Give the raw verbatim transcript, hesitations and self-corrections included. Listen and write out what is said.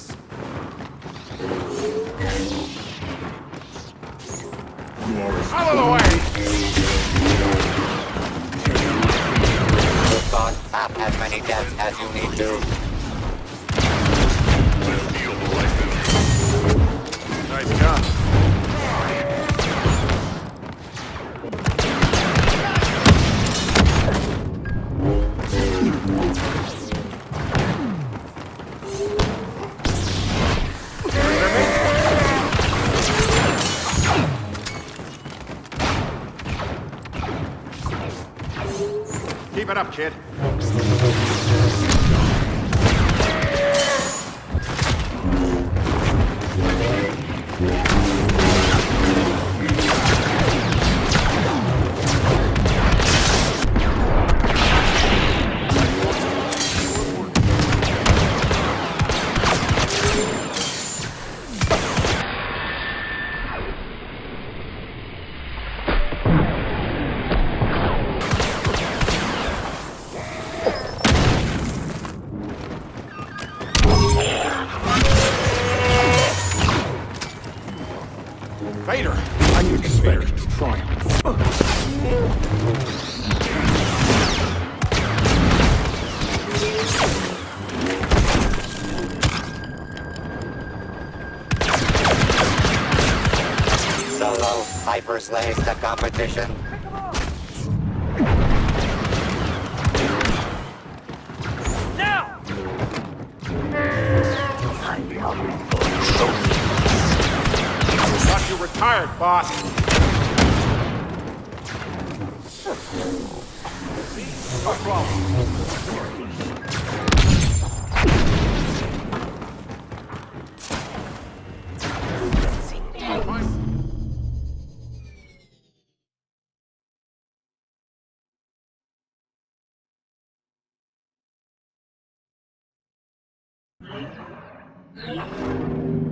this. Out of the way! You've gone half as many deaths as you need to. Nice gun. Keep it up, kid. Vader, I can expect triumph. Solo hyper slays the competition. Now! Thought you retired, boss. No problem. Thank you.